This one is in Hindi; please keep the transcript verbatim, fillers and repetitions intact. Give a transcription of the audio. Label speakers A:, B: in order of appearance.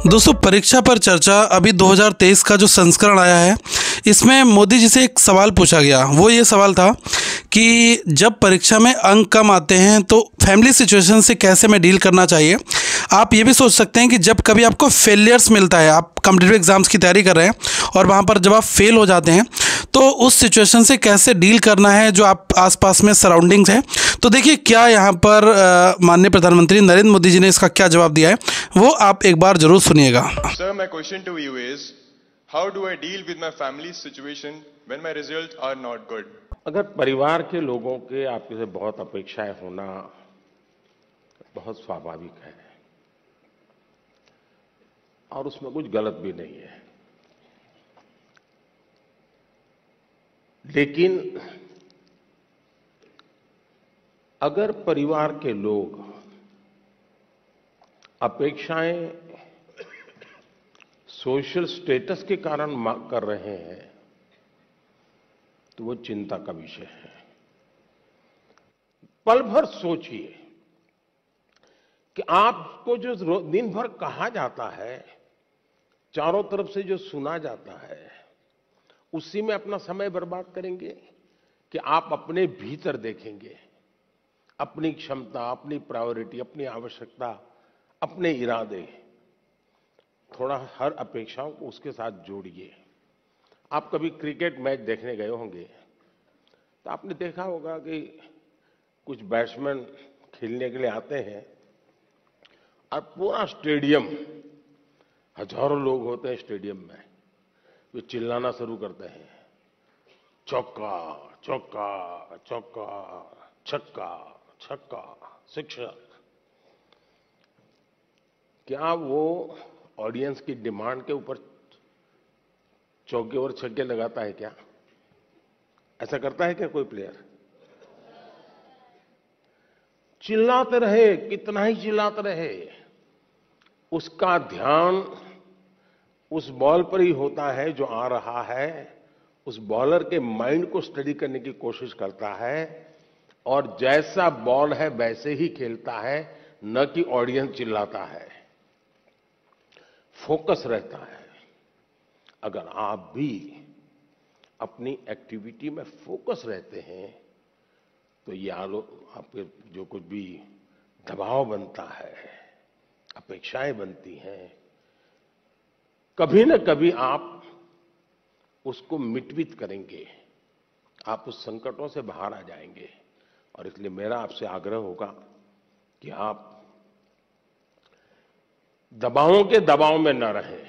A: दोस्तों, परीक्षा पर चर्चा अभी दो हज़ार तेईस का जो संस्करण आया है, इसमें मोदी जी से एक सवाल पूछा गया। वो ये सवाल था कि जब परीक्षा में अंक कम आते हैं तो फैमिली सिचुएशन से कैसे में डील करना चाहिए। आप ये भी सोच सकते हैं कि जब कभी आपको फेलियर्स मिलता है, आप कॉम्पिटिटिव एग्जाम्स की तैयारी कर रहे हैं और वहाँ पर जब आप फेल हो जाते हैं तो उस सिचुएशन से कैसे डील करना है जो आप आसपास में सराउंडिंग्स हैं। तो देखिए क्या यहाँ पर माननीय प्रधानमंत्री नरेंद्र मोदी जी ने इसका क्या जवाब दिया है, वो आप एक बार जरूर सुनिएगा।
B: Sir, my question to you is, how do I deal with my family situation when my results are not good?
C: अगर परिवार के लोगों के आपके से बहुत अपेक्षाएं होना बहुत स्वाभाविक है और उसमें कुछ गलत भी नहीं है, लेकिन अगर परिवार के लोग अपेक्षाएं सोशल स्टेटस के कारण कर रहे हैं तो वो चिंता का विषय है। पल भर सोचिए कि आपको जो दिन भर कहा जाता है, चारों तरफ से जो सुना जाता है, उसी में अपना समय बर्बाद करेंगे कि आप अपने भीतर देखेंगे अपनी क्षमता, अपनी प्रायोरिटी, अपनी आवश्यकता, अपने इरादे, थोड़ा हर अपेक्षाओं को उसके साथ जोड़िए। आप कभी क्रिकेट मैच देखने गए होंगे तो आपने देखा होगा कि कुछ बैट्समैन खेलने के लिए आते हैं और पूरा स्टेडियम, हजारों लोग होते हैं स्टेडियम में, वे चिल्लाना शुरू करते हैं, चौका चौका चौका, छक्का छक्का, शिक्षक। क्या वो ऑडियंस की डिमांड के ऊपर चौके और छक्के लगाता है क्या? ऐसा करता है क्या कोई प्लेयर? चिल्लाते रहे, कितना ही चिल्लाते रहे, उसका ध्यान उस बॉल पर ही होता है जो आ रहा है। उस बॉलर के माइंड को स्टडी करने की कोशिश करता है और जैसा बॉल है वैसे ही खेलता है, न कि ऑडियंस चिल्लाता है। फोकस रहता है। अगर आप भी अपनी एक्टिविटी में फोकस रहते हैं तो ये आलो आपके जो कुछ भी दबाव बनता है, अपेक्षाएं बनती हैं, कभी न कभी आप उसको मिटवित करेंगे, आप उस संकटों से बाहर आ जाएंगे। और इसलिए मेरा आपसे आग्रह होगा कि आप दबावों के दबाव में न रहें,